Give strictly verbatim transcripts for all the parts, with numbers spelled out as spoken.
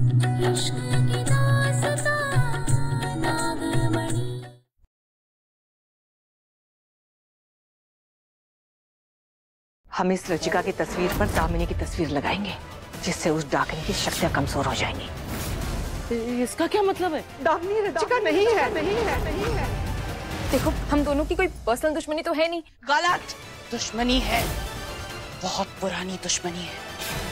हम इस रचिका की तस्वीर पर दामिनी की तस्वीर लगाएंगे, जिससे उस डाकनी की शक्तियां कमजोर हो जाएंगी। इसका क्या मतलब है? दामिनी रचिका नहीं है, नहीं है, नहीं है। देखो, हम दोनों की कोई पर्सनल दुश्मनी तो है नहीं। गलत दुश्मनी है, बहुत पुरानी दुश्मनी है।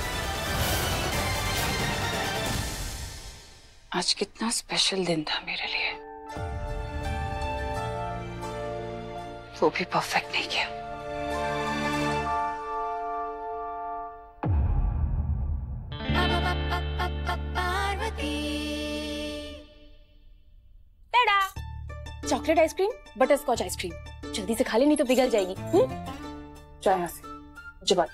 आज कितना स्पेशल दिन था मेरे लिए, वो भी परफेक्ट नहीं किया। Chocolate ice cream, butterscotch ice cream, जल्दी से खा ले नहीं तो पिघल जाएगी। हम्म? जा यहाँ से, मुझे बात।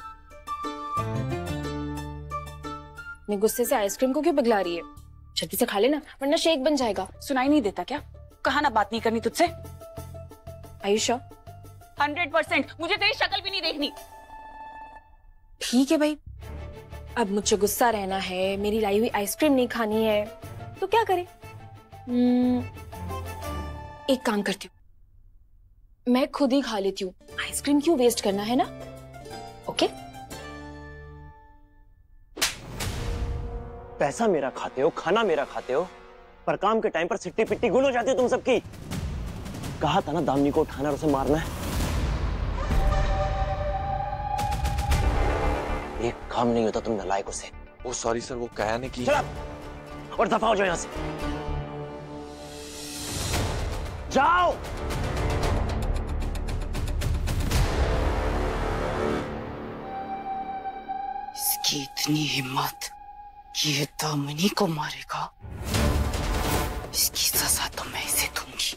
अपने गुस्से से आइसक्रीम को क्यों पिघला रही है? जल्दी से खा लेना वरना शेक बन जाएगा। सुनाई नहीं देता क्या? कहा ना बात नहीं करनी तुझसे। आयुषा, हंड्रेड परसेंट मुझे तेरी शक्ल भी नहीं देखनी। ठीक है भाई, अब मुझे गुस्सा रहना है, मेरी लाई हुई आइसक्रीम नहीं खानी है, तो क्या करें? hmm, एक काम करती हूँ, मैं खुद ही खा लेती हूँ। आइसक्रीम क्यों वेस्ट करना, है ना? ओके? पैसा मेरा खाते हो, खाना मेरा खाते हो, पर काम के टाइम पर सिट्टी पिट्टी गुल हो जाती है तुम सबकी। कहा था ना दामिनी को उठाना और उसे मारना है। एक काम नहीं होता तुम नालायकों से। वो सॉरी सर, वो कहा ने की। चल और दफा हो जाओ यहाँ से। जाओ। इसकी इतनी हिम्मत कि ये दामिनी को मारेगा, इसकी सजा तो मैं इसे दूंगी।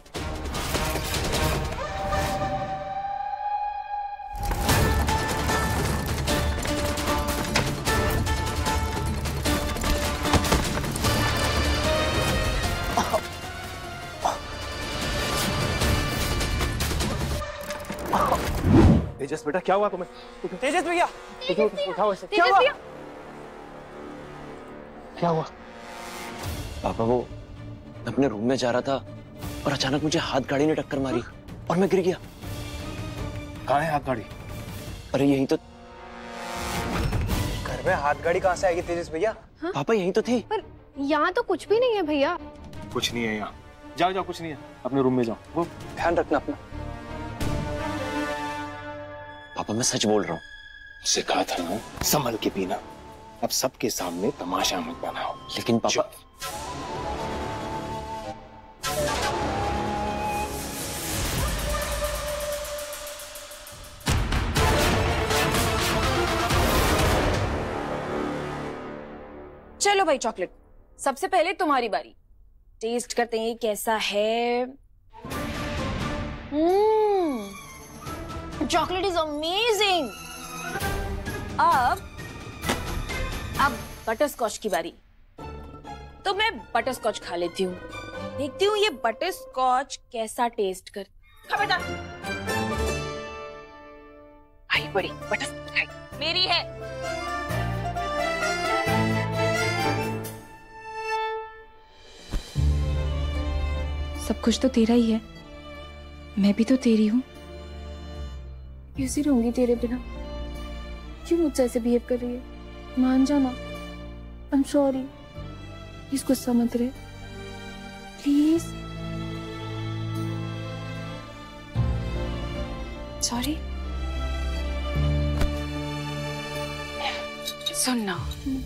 तेजस बेटा, क्या हुआ तुम्हें? तेजस भैया, उठाओ इसे। क्या हुआ? क्या हुआ? पापा, वो अपने रूम में जा रहा था और अचानक मुझे हाथ गाड़ी ने टक्कर मारी और मैं गिर गया। कहाँ है हाथ गाड़ी? अरे यही तो। घर में हाथ गाड़ी कहाँ से आएगी तेजस भैया? हाँ? पापा यही तो थी। पर यहाँ तो कुछ भी नहीं है भैया। कुछ नहीं है यहाँ। जाओ जाओ, कुछ नहीं है, अपने रूम में जाओ। वो ध्यान रखना अपना। पापा मैं सच बोल रहा हूँ। उससे कहा था ना, संभल के पीना। अब सबके सामने तमाशा मत बनाओ। लेकिन पापा। चलो भाई, चॉकलेट सबसे पहले तुम्हारी बारी। टेस्ट करते हैं कैसा है। Hmm, chocolate is amazing. अब अब बटर स्कॉच की बारी। तो मैं बटर स्कॉच खा लेती हूँ, देखती हूँ ये बटर स्कॉच कैसा टेस्ट कर। खबरदार, आई बड़ी बटर स्कॉच खाई, मेरी है। सब कुछ तो तेरा ही है, मैं भी तो तेरी हूँ। कैसी रहूंगी तेरे बिना? क्यों मुझसे ऐसे बिहेव कर रही है? मान जाना। I am sorry. प्लीज गुस्सा मत रहे, प्लीज। सॉरी। सुन ना,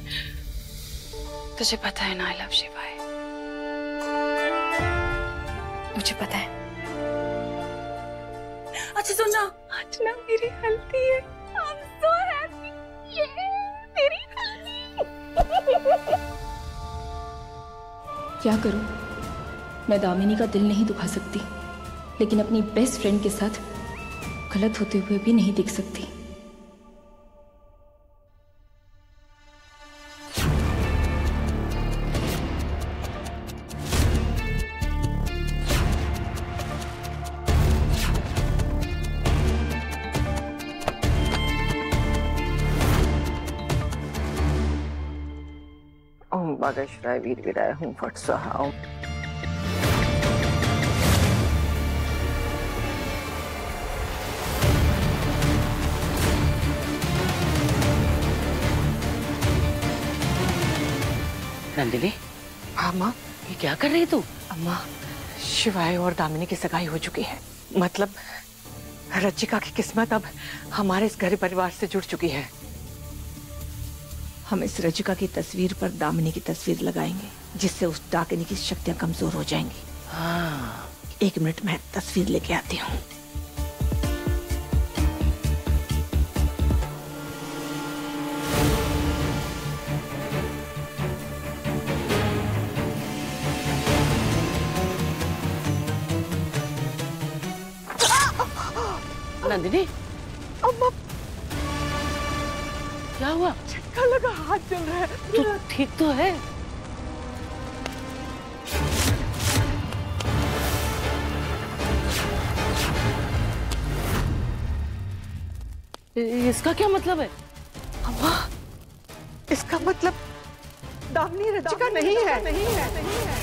तुझे पता है ना आई लव शिवाय। मुझे पता है। अच्छा सुन ना, आज ना मेरी हल्दी है। I'm so happy. ये मेरी हल्दी। क्या करूं? मैं दामिनी का दिल नहीं दुखा सकती, लेकिन अपनी बेस्ट फ्रेंड के साथ गलत होते हुए भी नहीं दिख सकती। ओह ओम बागेश्वराय वीरवीराय हूँ फट स्वाहा। ओम नंदिनी, हाँ माँ। ये क्या कर रही है तू? अम्मा, शिवाय और दामिनी की सगाई हो चुकी है। मतलब रचिका की किस्मत अब हमारे इस घर परिवार से जुड़ चुकी है। हम इस रचिका की तस्वीर पर दामिनी की तस्वीर लगाएंगे, जिससे उस डाकिनी की शक्तियां कमजोर हो जाएंगी। हाँ। एक मिनट में तस्वीर लेके आती हूँ। नंदिनी, अम्मा, क्या हुआ? झटका लगा, हाथ जल रहा है। तू ठीक तो है? इसका क्या मतलब है? अम्मा, इसका मतलब दामिनी रचिका नहीं है। नहीं है, नहीं है।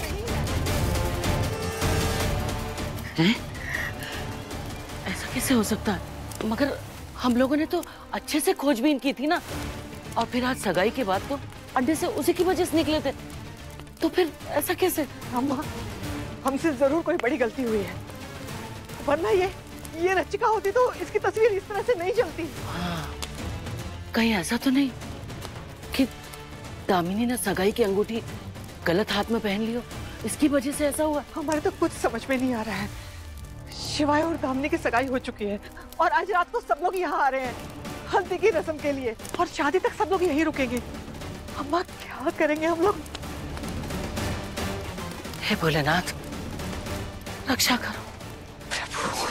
हैं? ऐसा कैसे हो सकता है? मगर हम लोगों ने तो अच्छे से खोजबीन की थी ना, और फिर आज सगाई के बाद तो अड्डे से उसी की वजह से निकले थे, तो फिर ऐसा कैसे? अम्मा, हमसे जरूर कोई बड़ी गलती हुई है, वरना ये ये रचिका होती तो इसकी तस्वीर इस तरह से नहीं चलती। हाँ, कहीं ऐसा तो नहीं कि दामिनी ने सगाई की अंगूठी गलत हाथ में पहन ली हो, इसकी वजह से ऐसा हुआ? हमारे तो कुछ समझ में नहीं आ रहा है। शिवाय और दामिनी की सगाई हो चुकी है और आज रात को सब लोग यहाँ आ रहे हैं हल्दी की रस्म के लिए, और शादी तक सब लोग यहीं रुकेंगे। अम्मा, क्या करेंगे हम लोग? हे भोलेनाथ, रक्षा करो प्रभु।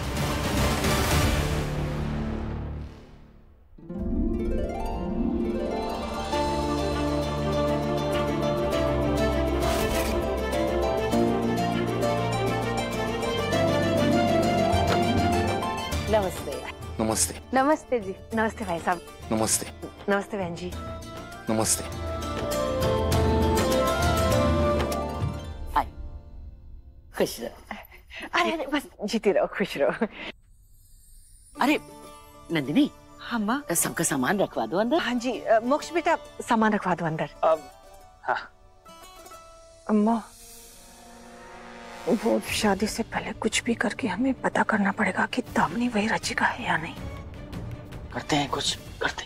नमस्ते। नमस्ते। नमस्ते जी। नमस्ते भाई साहब। नमस्ते। नमस्ते बहन जी। नमस्ते। आए, खुश रहो। अरे अरे बस जीती रहो, खुश रहो। अरे नंदिनी, हाँ माँ। सबका सामान रखवा दो अंदर। हाँ जी, अ, मोक्ष बेटा सामान रखवा दो अंदर। अब हाँ, अम्मा, वो शादी से पहले कुछ भी करके हमें पता करना पड़ेगा कि दामिनी वही रचिका है या नहीं। करते हैं कुछ करते।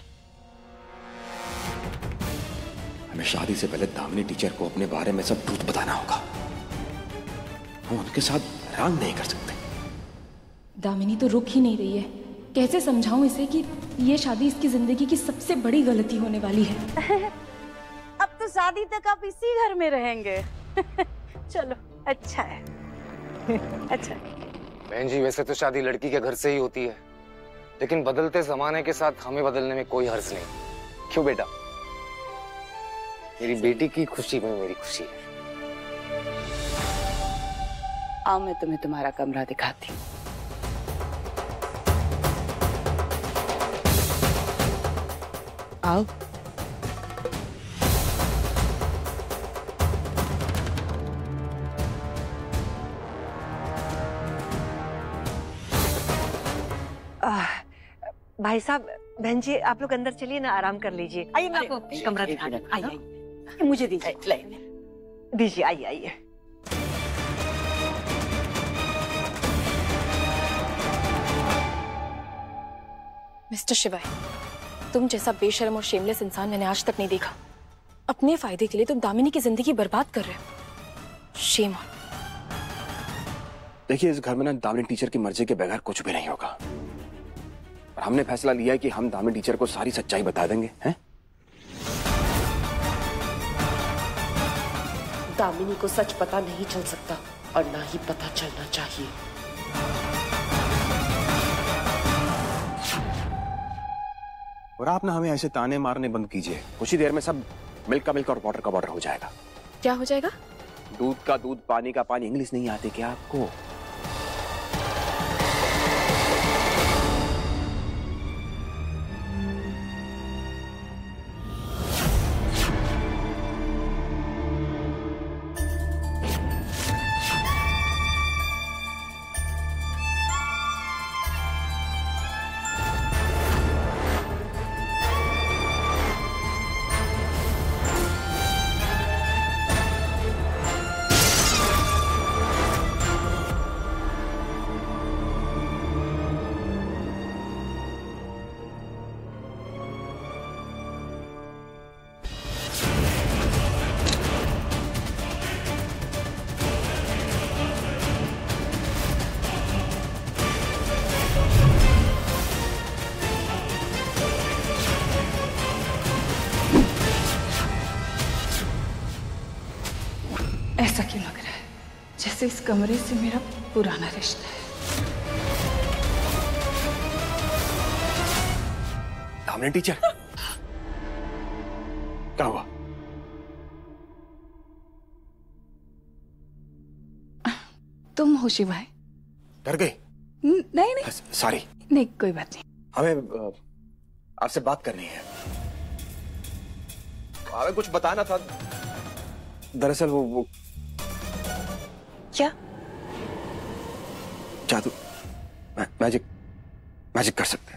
हमें शादी से पहले दामिनी टीचर को अपने बारे में सब झूठ बताना होगा। हम उनके साथ राग नहीं कर सकते। दामिनी तो रुक ही नहीं रही है। कैसे समझाऊं इसे कि ये शादी इसकी जिंदगी की सबसे बड़ी गलती होने वाली है। अब तो शादी तक आप इसी घर में रहेंगे। चलो, अच्छा है। अच्छा। बहन जी, वैसे तो शादी लड़की के घर से ही होती है, लेकिन बदलते जमाने के साथ हमें बदलने में कोई हर्ज नहीं। क्यों बेटा? मेरी बेटी की खुशी में मेरी खुशी है। आओ, मैं तुम्हें तुम्हारा कमरा दिखाती हूँ। आओ। भाई साहब, बहन जी, आप लोग अंदर चलिए ना, आराम कर लीजिए। आइए, मैं आपको कमरा दिखा दूं। आइए, आइए, मुझे दीजिए, दीजिए, आइए आइए। मिस्टर शिवाय, तुम जैसा बेशर्म और शेमलेस इंसान मैंने आज तक नहीं देखा। अपने फायदे के लिए तुम दामिनी की जिंदगी बर्बाद कर रहे हो। Shame on. देखिए, इस घर में ना दामिनी टीचर की मर्जी के बगैर कुछ भी नहीं होगा, और हमने फैसला लिया है कि हम दामिनी टीचर को सारी सच्चाई बता देंगे। हैं? दामिनी को सच पता नहीं चल सकता और ना ही पता चलना चाहिए। और आप ना हमें ऐसे ताने मारने बंद कीजिए। कुछ ही देर में सब मिल्क का मिल्क और वाटर का वाटर हो जाएगा। क्या हो जाएगा? दूध का दूध, पानी का पानी। इंग्लिश नहीं आती क्या आपको? ऐसा क्यों लग रहा है जैसे इस कमरे से मेरा पुराना रिश्ता है? दामिनी टीचर, क्या हुआ? तुम हो शिवाय? डर गई? न- नहीं नहीं सॉरी। नहीं कोई बात नहीं। हमें अ, आपसे बात करनी है। हमें कुछ बताना था। दरअसल वो वो क्या? जादू, मै, मैजिक मैजिक कर सकते हैं।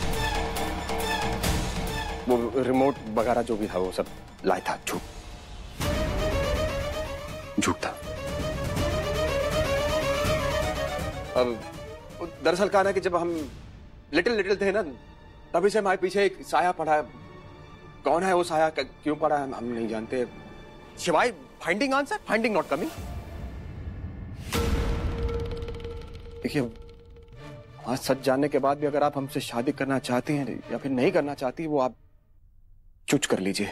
वो रिमोट वगैरह जो भी था वो सब लाया था। झूठ झूठ था। अब दरअसल कहा ना कि जब हम लिटिल लिटिल थे ना, तभी से हमारे पीछे एक साया पड़ा है। कौन है वो साया, क्यों पड़ा है, हम नहीं जानते। शिवाय finding answer, finding not coming. देखिए, आज सच जानने के बाद भी अगर आप हमसे शादी करना चाहती हैं या फिर नहीं करना चाहती, वो आप चूज कर लीजिए।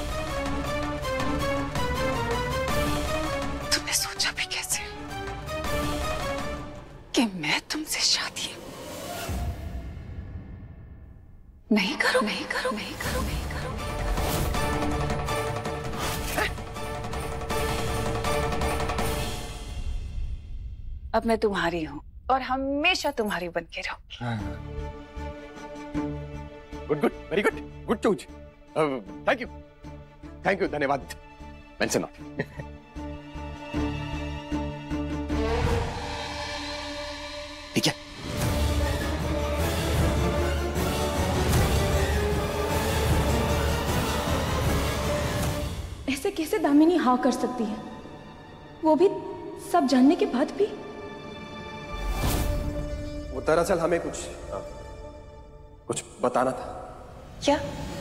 तुमने सोचा भी कैसे कि मैं तुमसे शादी नहीं करो नहीं करो नहीं करो नहीं करो अब मैं तुम्हारी हूं और हमेशा तुम्हारी बन के रहूंगी। Good good, very good, good choose. Thank you thank you, धन्यवाद। Mention not. ठीक है। ऐसे कैसे दामिनी हाँ कर सकती है, वो भी सब जानने के बाद भी? वो दरअसल हमें कुछ कुछ बताना था। क्या?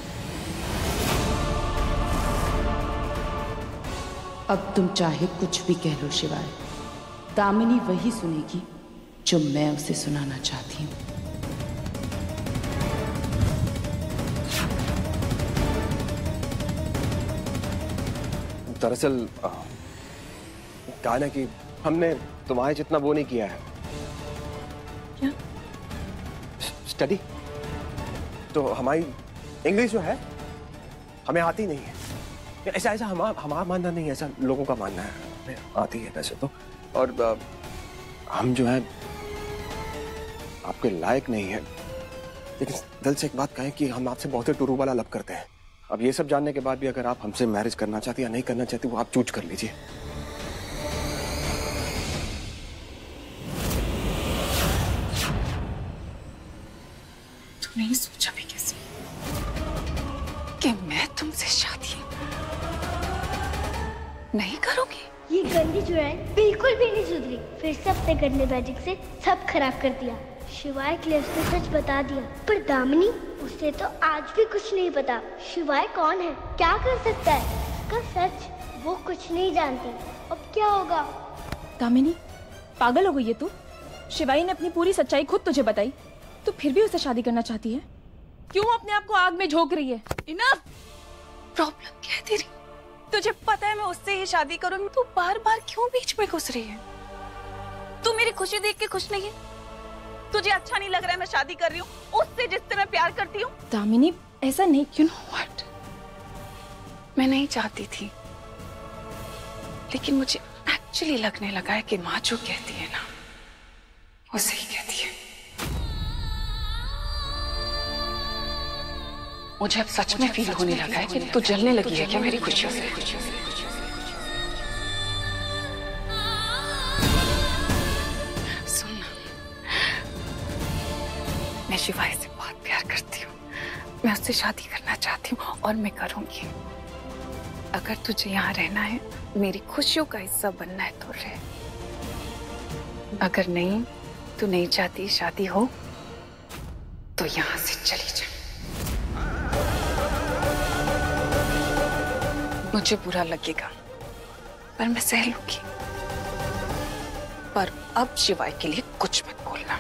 अब तुम चाहे कुछ भी कह लो शिवाय, दामिनी वही सुनेगी जो मैं उसे सुनाना चाहती हूँ। दरअसल कहा ना कि हमने तुम्हारे जितना वो नहीं किया है। क्या? स्टडी। तो हमारी इंग्लिश जो है हमें आती नहीं है। ऐसा ऐसा हमारा हमारा मानना नहीं है, ऐसा लोगों का मानना है। हमें आती है वैसे तो, और आ, हम जो है आपके लायक नहीं है। लेकिन दिल से एक बात कहें कि हम आपसे बहुत ही टुरू वाला लब करते हैं। अब ये सब जानने के बाद भी अगर आप हमसे मैरिज करना चाहती या नहीं करना चाहती, वो आप चूज कर लीजिए। नहीं सोचा भी कैसे कि मैं तुमसे शादी नहीं करूंगी। ये गंदी चुड़ैल बिल्कुल भी नहीं सुधरी, फिर से अपने गंदे मैजिक से सब खराब कर दिया। शिवाय के लिए उसने सच बता दिया, पर दामिनी, उसे तो आज भी कुछ नहीं पता शिवाय कौन है, क्या कर सकता है। उसका सच वो कुछ नहीं जानती। अब क्या होगा? दामिनी, पागल हो गई है तू? शिवाई ने अपनी पूरी सच्चाई खुद तुझे बताई, तो फिर भी उसे शादी करना चाहती है? क्यों अपने आप को आग में झोंक रही है? इनफ! प्रॉब्लम क्या है तेरी? तुझे पता है मैं उससे ही शादी करूंगी, तू बार बार क्यों बीच में घुस रही है? तू मेरी खुशी देख के खुश नहीं है? तुझे अच्छा नहीं लग रहा है मैं शादी कर रही हूँ उससे जिससे मैं प्यार करती हूँ? दामिनी, ऐसा नहीं। यू नो व्हाट, मैं नहीं चाहती थी, लेकिन मुझे एक्चुअली लगने लगा है कि माँ जो कहती है ना, वो सही कहती है। मुझे अब सच में फील होने लगा है कि तू जलने लगी है क्या मेरी खुशियों से? सुन, मैं शिवाय से बहुत प्यार करती हूँ, मैं उससे शादी करना चाहती हूँ और मैं करूंगी। अगर तुझे यहाँ रहना है, मेरी खुशियों का हिस्सा बनना है तो रह, अगर नहीं, तू नहीं चाहती शादी हो तो यहाँ से चली जा। मुझे बुरा लगेगा पर मैं सह लूंगी, पर अब शिवाय के लिए कुछ मत बोलना।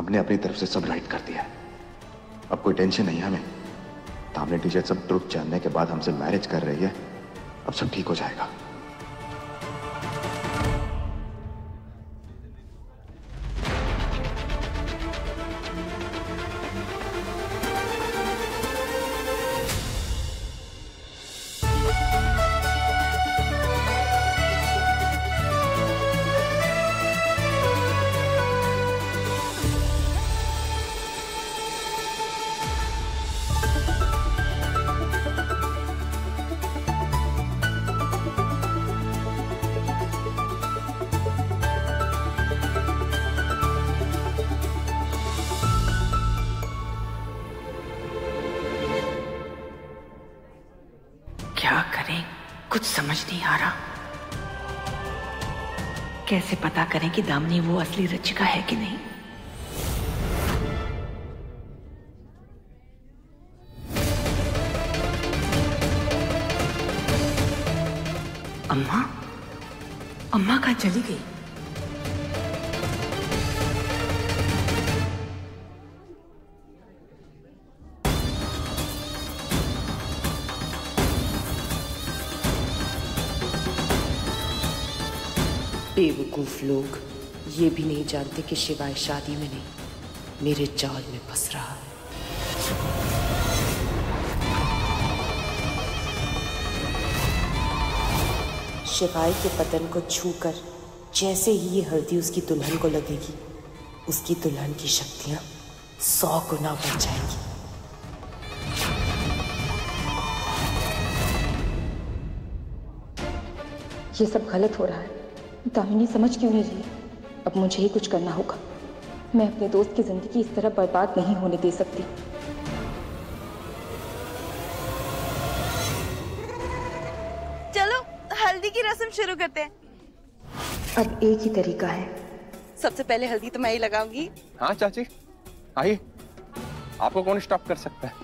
हमने अपनी तरफ से सब राइट कर दिया है। अब कोई टेंशन नहीं है हमें। दामिनी टीचर सब ट्रुथ जानने के बाद हमसे मैरिज कर रही है। अब सब ठीक हो जाएगा। क्या करें, कुछ समझ नहीं आ रहा। कैसे पता करें कि दामिनी वो असली रचिका है कि नहीं? अम्मा, अम्मा कहाँ चली गई? बेवकूफ लोग ये भी नहीं जानते कि शिवाय शादी में नहीं, मेरे जाल में फंस रहा है। शिवाय के बदन को छूकर जैसे ही ये हल्दी उसकी दुल्हन को लगेगी, उसकी दुल्हन की शक्तियां सौ गुना बढ़ जाएंगी। ये सब गलत हो रहा है। दामिनी समझ क्यों नहीं रही? अब मुझे ही कुछ करना होगा। मैं अपने दोस्त की जिंदगी इस तरह बर्बाद नहीं होने दे सकती। चलो हल्दी की रस्म शुरू करते हैं। अब एक ही तरीका है। सबसे पहले हल्दी तो मैं ही लगाऊंगी। हाँ चाची, आइए, आपको कौन स्टॉप कर सकता है?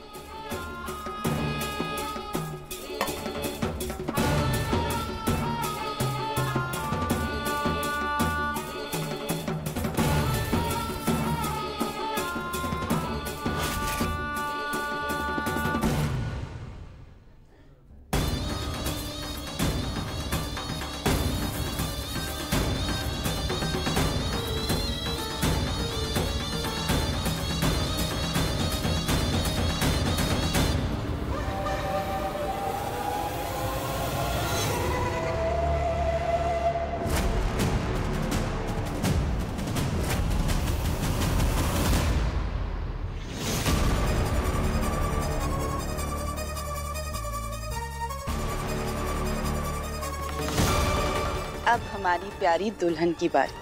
अब हमारी प्यारी दुल्हन की बारी।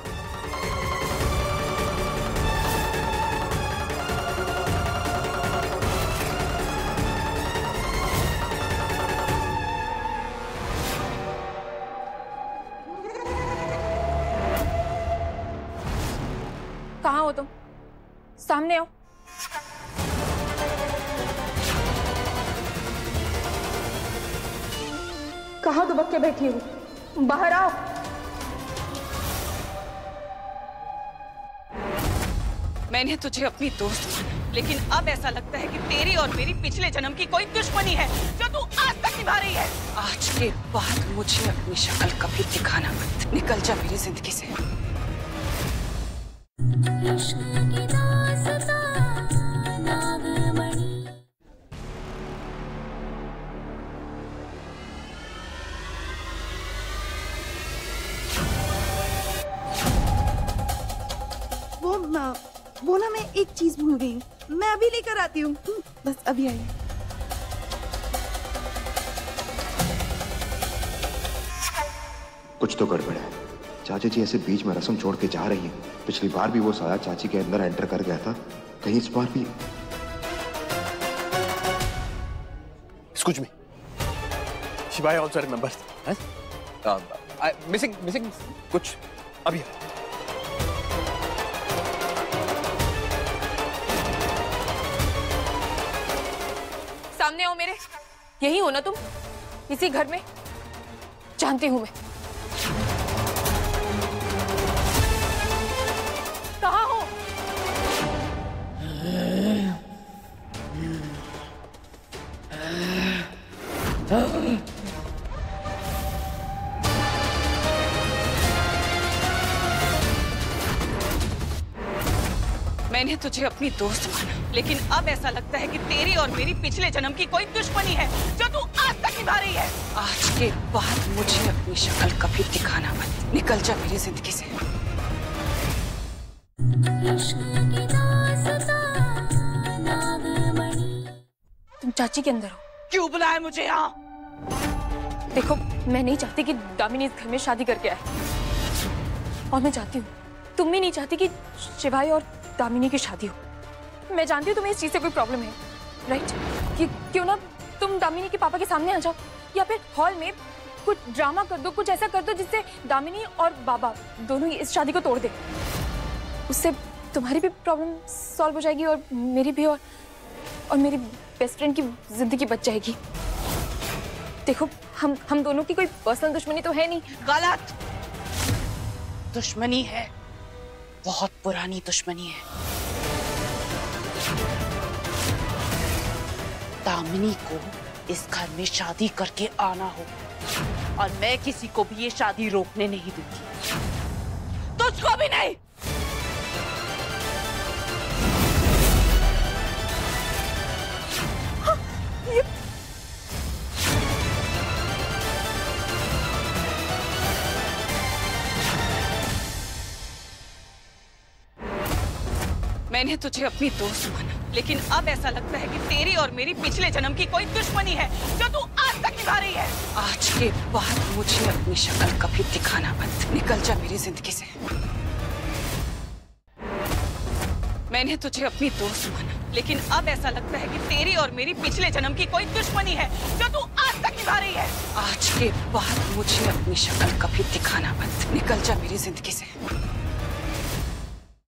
कहाँ हो तुम? सामने आओ। कहाँ दुबक के बैठी हो? बाहर आओ। मैंने तुझे अपनी दोस्त माना, लेकिन अब ऐसा लगता है कि तेरी और मेरी पिछले जन्म की कोई दुश्मनी है जो तू आज तक निभा रही है। आज के बाद मुझे अपनी शक्ल कभी दिखाना मत। निकल जा मेरी जिंदगी से। वो ना, वो ना मैं एक चीज भूल गई हूँ। मैं अभी लेकर आती हूँ। बस अभी आई। कुछ तो गड़बड़ है। चाची जी ऐसे बीच में रस्म छोड़ के जा रही हैं। पिछली बार भी वो साया चाची के अंदर एंटर कर गया था, कहीं इस बार भी। Excuse me. शिवाय also remembers. Uh, I, missing, missing कुछ अभी। सामने आओ मेरे। यही हो ना तुम? इसी घर में? जानती हूं मैं। कहाँ हो? मैंने तुझे अपनी दोस्त माना, लेकिन अब ऐसा लगता है कि तेरी और मेरी पिछले जन्म की कोई दुश्मनी है जो तू आज तक निभा रही है। आज के बाद मुझे अपनी शक्ल कभी दिखाना मत। निकल जा मेरी जिंदगी से। तुम चाची के अंदर हो। क्यों बुलाया मुझे यहाँ? देखो, मैं नहीं चाहती कि दामिनी इस घर में शादी करके आए, और मैं चाहती हूँ, तुम भी नहीं चाहती कि शिवाय और दामिनी की शादी हो। मैं जानती हूँ तुम्हें इस चीज से कोई प्रॉब्लम है, राइट? कि क्यों ना तुम दामिनी के पापा के सामने आ जाओ, या फिर हॉल में कुछ ड्रामा कर दो, कुछ ऐसा कर दो जिससे दामिनी और बाबा दोनों ही इस शादी को तोड़ दे। उससे तुम्हारी भी प्रॉब्लम सॉल्व हो जाएगी और मेरी भी, और और मेरी बेस्ट फ्रेंड की जिंदगी बच जाएगी। देखो, हम हम दोनों की कोई पर्सनल दुश्मनी तो है नहीं। गलत दुश्मनी है, बहुत पुरानी दुश्मनी है। दामिनी को इस घर में शादी करके आना हो, और मैं किसी को भी ये शादी रोकने नहीं दूंगी, तुझको भी नहीं। हाँ, ये... मैंने तुझे अपनी दोस्त माना, लेकिन अब ऐसा लगता है कि तेरी और मेरी पिछले जन्म की कोई दुश्मनी है जो तू आज तक निभा रही है। आज के बाद मुझे अपनी शक्ल कभी दिखाना मत। निकल जा मेरी जिंदगी से। मैंने तुझे अपनी दोस्त माना, लेकिन अब ऐसा लगता है कि तेरी और मेरी पिछले जन्म की कोई दुश्मनी है जो तू आज तक निभा रही है। आज के बाद मुझे अपनी शक्ल कभी दिखाना मत। निकल जा मेरी जिंदगी से।